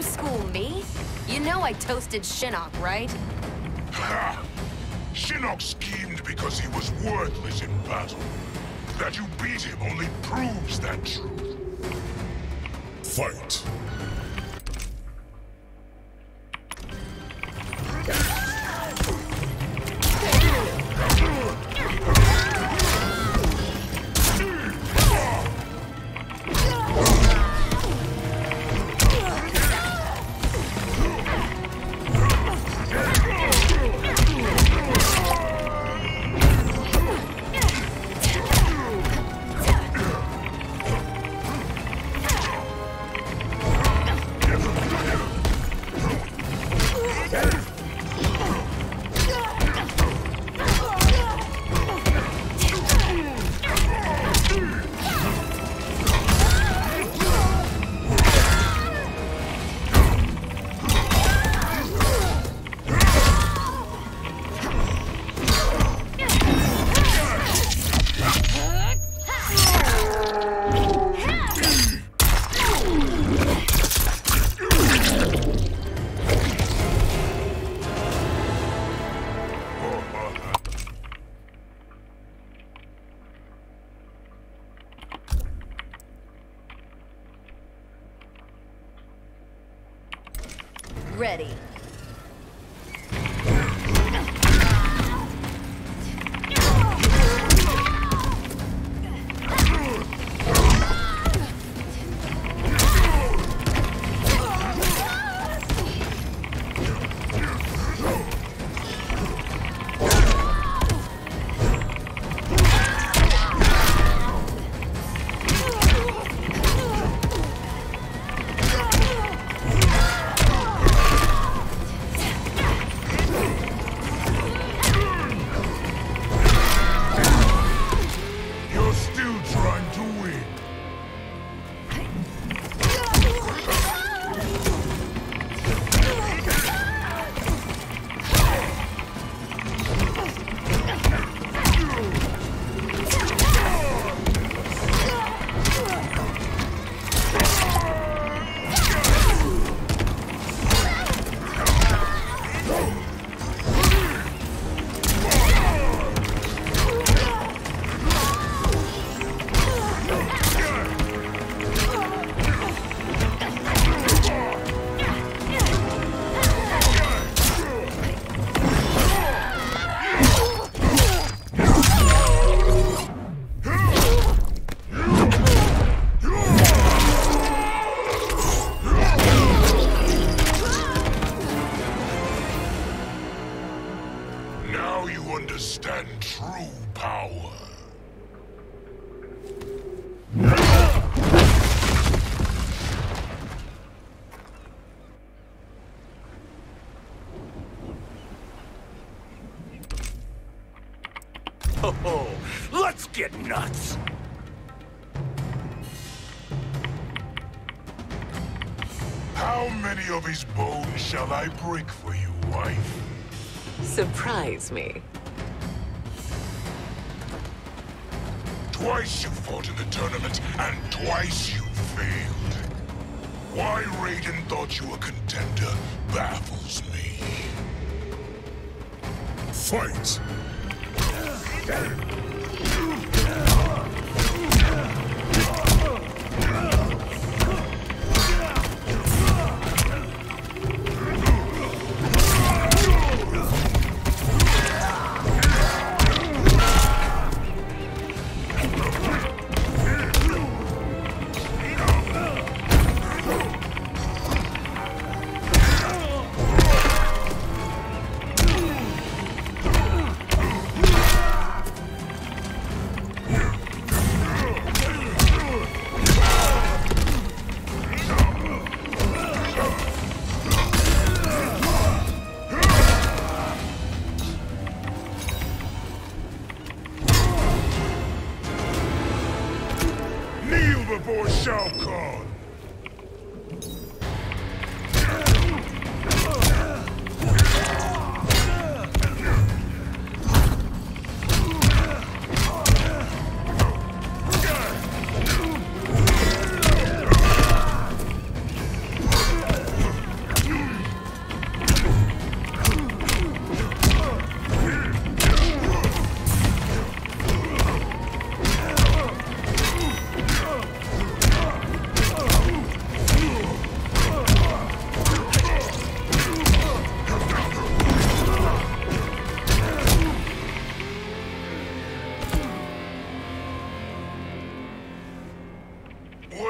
You school me? You know I toasted Shinnok, right? Ha! Shinnok schemed because he was worthless in battle. That you beat him only proves that truth. Fight! Ready. Now you understand true power. Oh, let's get nuts! How many of his bones shall I break for you, wife? Surprise me. Twice you fought in the tournament, and twice you failed. Why Raiden thought you a contender baffles me. Fight! Before Shao Kahn.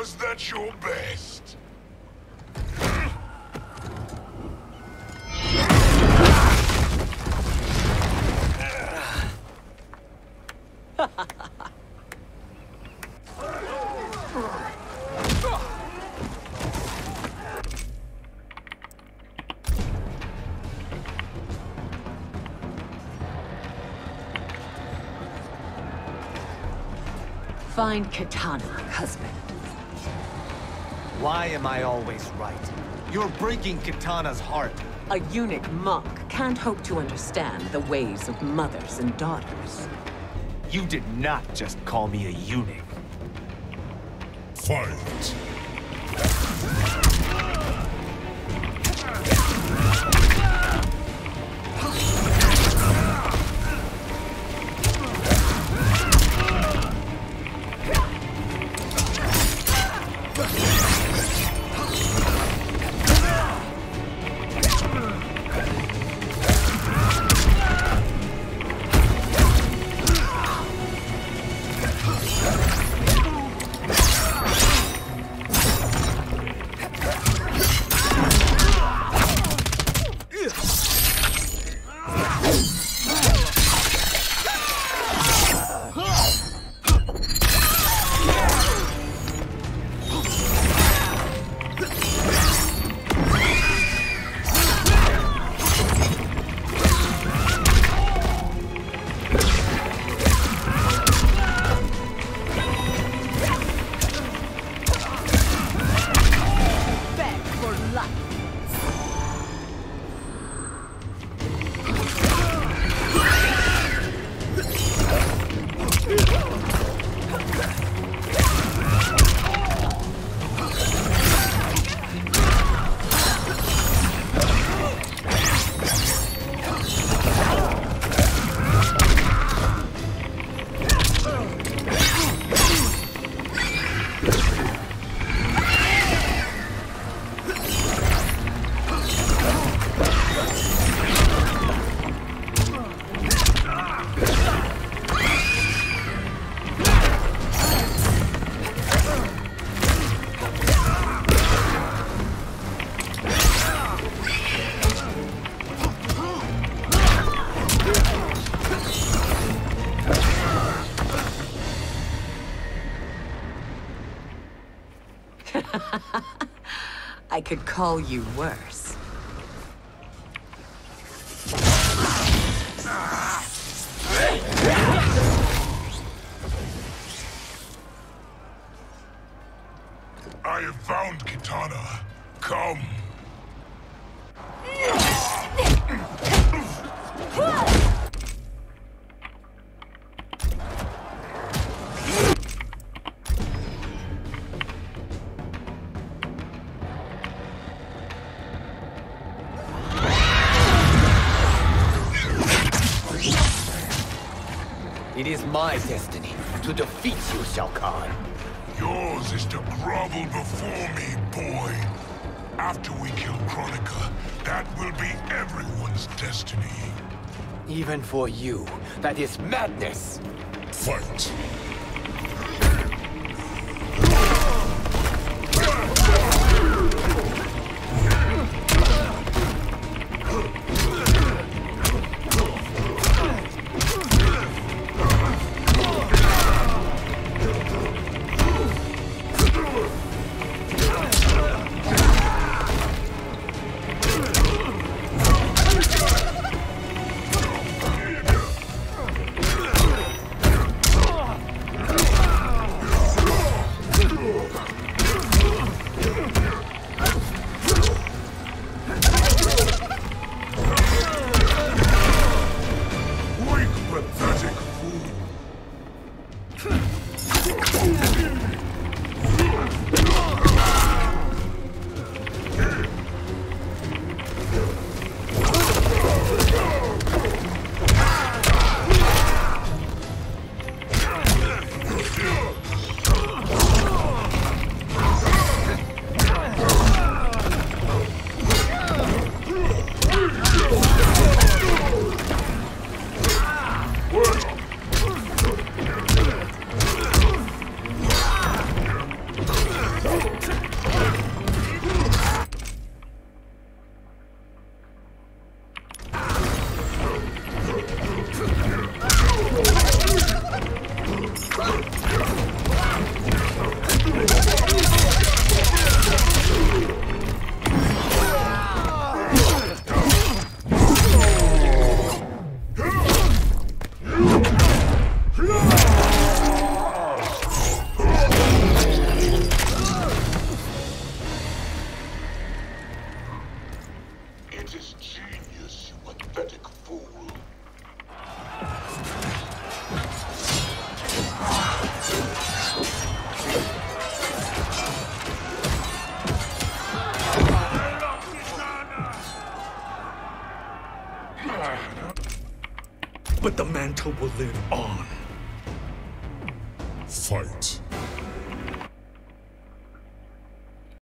Was that your best? Find Katana, husband. Why am I always right? You're breaking Katana's heart. A eunuch monk can't hope to understand the ways of mothers and daughters. You did not just call me a eunuch. Fight. I could call you worse. I have found Katana. Come. It is my destiny to defeat you, Shao Kahn. Yours is to grovel before me, boy. After we kill Kronika, that will be everyone's destiny. Even for you, that is madness. Fight. but the mantle will live on. Fight.